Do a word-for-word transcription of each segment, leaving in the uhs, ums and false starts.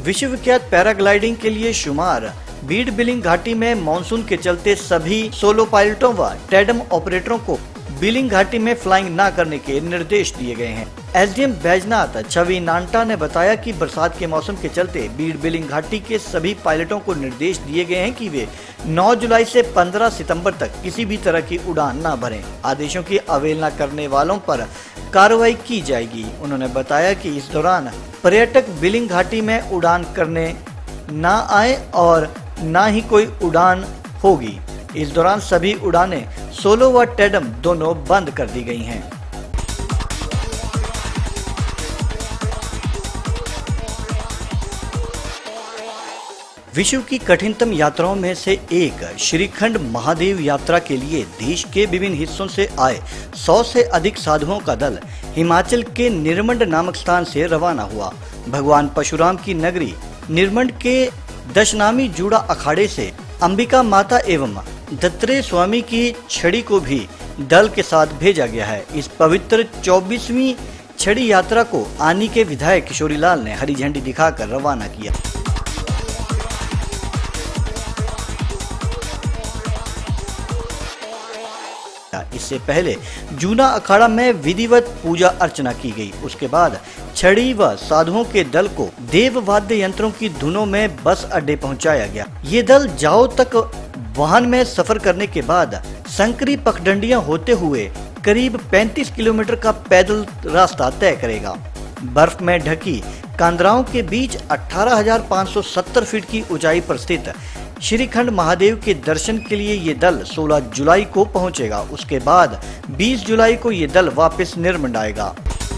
विश्व विख्यात पैराग्लाइडिंग के लिए शुमार बीड बिलिंग घाटी में मानसून के चलते सभी सोलो पायलटों व टेडम ऑपरेटरों को बिलिंग घाटी में फ्लाइंग न करने के निर्देश दिए गए हैं। एसडीएम बैजनाथ छवि नांटा ने बताया कि बरसात के मौसम के चलते बीड बिलिंग घाटी के सभी पायलटों को निर्देश दिए गए हैं कि वे नौ जुलाई से पंद्रह सितंबर तक किसी भी तरह की उड़ान न भरें। आदेशों की अवहेलना करने वालों पर कार्रवाई की जाएगी। उन्होंने बताया कि इस दौरान पर्यटक बिलिंग घाटी में उड़ान करने न आए और न ही कोई उड़ान होगी। इस दौरान सभी उड़ानें सोलो व टेडम दोनों बंद कर दी गई हैं। विश्व की कठिनतम यात्राओं में से एक श्रीखंड महादेव यात्रा के लिए देश के विभिन्न हिस्सों से आए सौ से अधिक साधुओं का दल हिमाचल के निरमंड नामक स्थान से रवाना हुआ। भगवान परशुराम की नगरी निरमंड के दशनामी जूड़ा अखाड़े से अंबिका माता एवं दत्तात्रेय स्वामी की छड़ी को भी दल के साथ भेजा गया है। इस पवित्र चौबीसवीं छड़ी यात्रा को आनी के विधायक किशोरीलाल ने हरी झंडी दिखाकर रवाना किया। इससे पहले जूना अखाड़ा में विधिवत पूजा अर्चना की गई। उसके बाद छड़ी व साधुओं के दल को देव वाद्य यंत्रों की धुनों में बस अड्डे पहुंचाया गया। ये दल जाओ तक वाहन में सफर करने के बाद संकरी पगडंडियां होते हुए करीब पैंतीस किलोमीटर का पैदल रास्ता तय करेगा। बर्फ में ढकी कांदराओं के बीच अठारह हजार पाँच सौ सत्तर फीट की ऊंचाई पर स्थित श्रीखंड महादेव के दर्शन के लिए ये दल सोलह जुलाई को पहुंचेगा। उसके बाद बीस जुलाई को ये दल वापस निरमंड आएगा।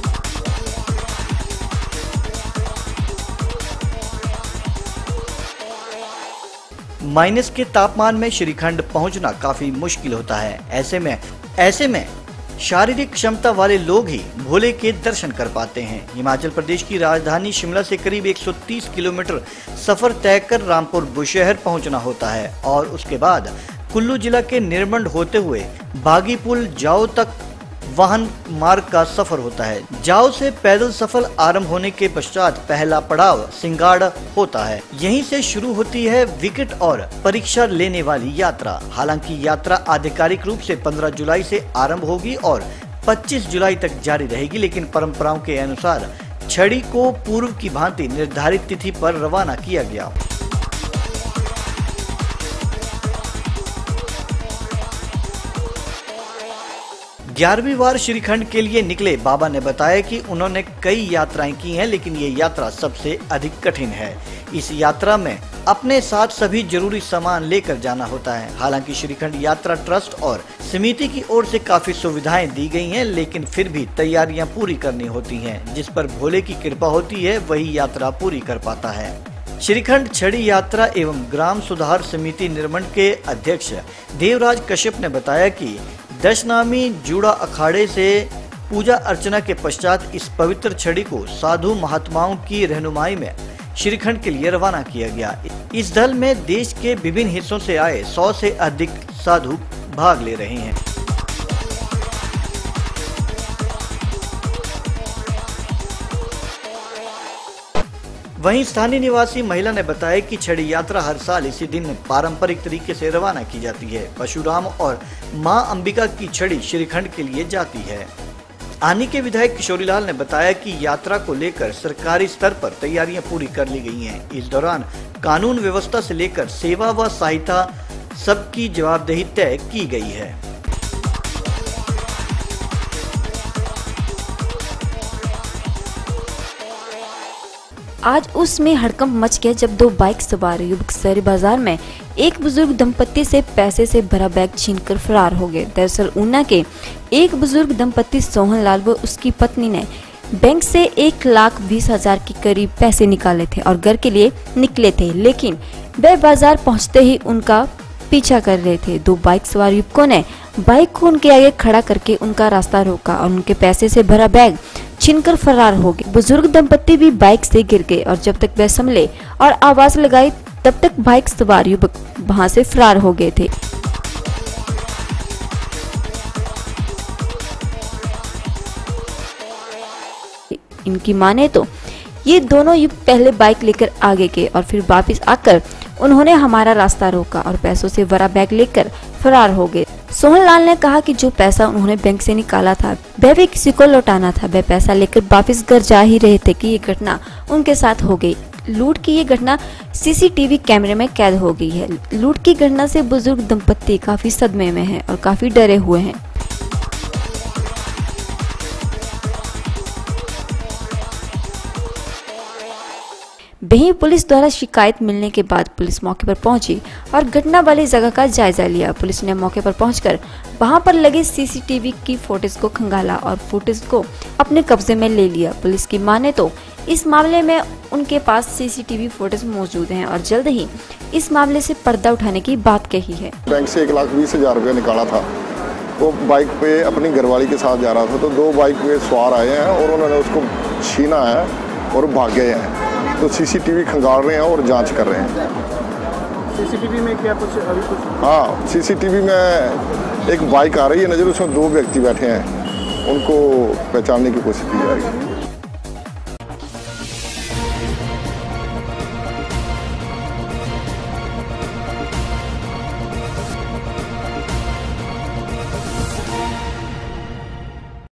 माइनस के तापमान में श्रीखंड पहुंचना काफी मुश्किल होता है। ऐसे में ऐसे में शारीरिक क्षमता वाले लोग ही भोले के दर्शन कर पाते हैं। हिमाचल प्रदेश की राजधानी शिमला से करीब एक सौ तीस किलोमीटर सफर तय कर रामपुर बुशहर पहुंचना होता है और उसके बाद कुल्लू जिला के निरमंड होते हुए बागी पुल जाओ तक वाहन मार्ग का सफर होता है। जाओ से पैदल सफर आरंभ होने के पश्चात पहला पड़ाव सिंगाड़ होता है। यहीं से शुरू होती है विकेट और परीक्षा लेने वाली यात्रा। हालांकि यात्रा आधिकारिक रूप से पंद्रह जुलाई से आरंभ होगी और पच्चीस जुलाई तक जारी रहेगी, लेकिन परंपराओं के अनुसार छड़ी को पूर्व की भांति निर्धारित तिथि पर रवाना किया गया। ग्यारहवीं बार श्रीखंड के लिए निकले बाबा ने बताया कि उन्होंने कई यात्राएं की हैं, लेकिन ये यात्रा सबसे अधिक कठिन है। इस यात्रा में अपने साथ सभी जरूरी सामान लेकर जाना होता है। हालांकि श्रीखंड यात्रा ट्रस्ट और समिति की ओर से काफी सुविधाएं दी गई हैं, लेकिन फिर भी तैयारियां पूरी करनी होती हैं। जिस पर भोले की कृपा होती है वही यात्रा पूरी कर पाता है। श्रीखंड छड़ी यात्रा एवं ग्राम सुधार समिति निरमंड के अध्यक्ष देवराज कश्यप ने बताया कि दशनामी जूड़ा अखाड़े से पूजा अर्चना के पश्चात इस पवित्र छड़ी को साधु महात्माओं की रहनुमाई में श्रीखंड के लिए रवाना किया गया। इस दल में देश के विभिन्न हिस्सों से आए सौ से अधिक साधु भाग ले रहे हैं। वहीं स्थानीय निवासी महिला ने बताया कि छड़ी यात्रा हर साल इसी दिन पारंपरिक तरीके से रवाना की जाती है। परशुराम और मां अंबिका की छड़ी श्रीखंड के लिए जाती है। आनी के विधायक किशोरीलाल ने बताया कि यात्रा को लेकर सरकारी स्तर पर तैयारियां पूरी कर ली गई हैं। इस दौरान कानून व्यवस्था से लेकर सेवा व सहायता सबकी जवाबदेही तय की गई है। आज उसमें हड़कंप मच गया जब दो बाइक सवार युवक शहरी बाजार में एक बुजुर्ग दंपत्ति से पैसे से भरा बैग छीनकर फरार हो गए। दरअसल ऊना के एक बुजुर्ग दंपत्ति सोहन लाल व उसकी पत्नी ने बैंक से एक लाख बीस हजार के करीब पैसे निकाले थे और घर के लिए निकले थे, लेकिन वे बाजार पहुंचते ही उनका पीछा कर रहे थे। दो बाइक सवार युवकों ने बाइक को उनके आगे खड़ा करके उनका रास्ता रोका और उनके पैसे से भरा बैग छीनकर फरार हो गए। बुजुर्ग दंपत्ति भी बाइक से गिर गए और जब तक वे संभले और आवाज लगाई तब तक बाइक सवार युवक वहां से फरार हो गए थे। इनकी माने तो ये दोनों युवक पहले बाइक लेकर आगे गए और फिर वापस आकर उन्होंने हमारा रास्ता रोका और पैसों से भरा बैग लेकर फरार हो गए। सोहन लाल ने कहा कि जो पैसा उन्होंने बैंक से निकाला था वह भी किसी को लौटाना था। वह पैसा लेकर वापस घर जा ही रहे थे कि ये घटना उनके साथ हो गई। लूट की ये घटना सीसीटीवी कैमरे में कैद हो गई है। लूट की घटना से बुजुर्ग दंपत्ति काफी सदमे में हैं और काफी डरे हुए हैं। वहीं पुलिस द्वारा शिकायत मिलने के बाद पुलिस मौके पर पहुंची और घटना वाली जगह का जायजा लिया। पुलिस ने मौके पर पहुंचकर वहां पर लगे सीसीटीवी की फुटेज को खंगाला और फुटेज को अपने कब्जे में ले लिया। पुलिस की माने तो इस मामले में उनके पास सीसीटीवी फुटेज मौजूद हैं और जल्द ही इस मामले से पर्दा उठाने की बात कही है। बैंक से एक लाख बीस हजार रुपया निकाला था। वो बाइक पे अपनी घरवाली के साथ जा रहा था, तो दो बाइक पे सवार आए हैं और उन्होंने उसको छीना है और भाग गए हैं। तो सीसीटीवी खंगाल रहे हैं और जांच कर रहे हैं। सीसीटीवी में क्या कुछ अभी कुछ? हाँ, सीसीटीवी में एक बाइक आ रही है नजर, उसमें दो व्यक्ति बैठे हैं, उनको पहचानने की कोशिश की जा रही है।